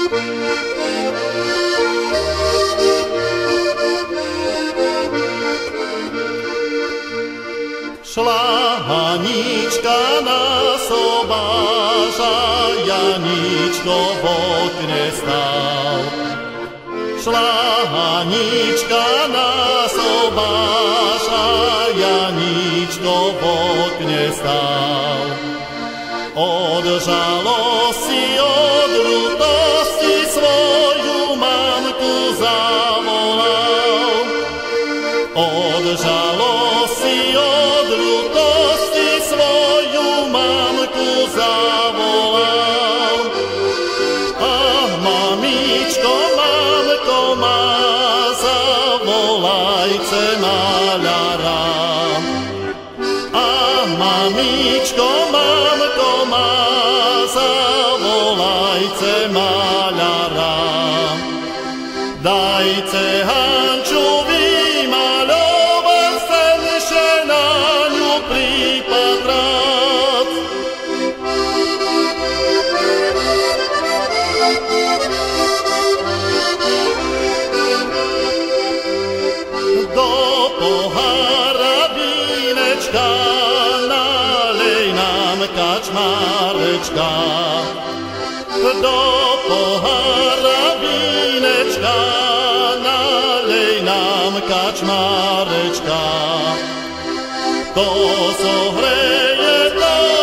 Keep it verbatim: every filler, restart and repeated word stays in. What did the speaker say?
Šla Hanička na sobáša, Janičko v okne stál. Šla Hanička na sobáša, Janičko v okne stál. Od žalosti, od ľútosti svoju mamku zavolal. Od žalosti, od ľútosti svoju mamku zavolal. Ach, mamičko, mamko má, zavolajte maľara. Ach, mamičko, mamko má, zavolajte maľara. Dajte Hanču vymaľovať, senše na ňu pripatrať. Do pohára vínečka nalej nám, kačmarečka. Do pohára vínečka nalej nám, kačmarečka. To zohreje, to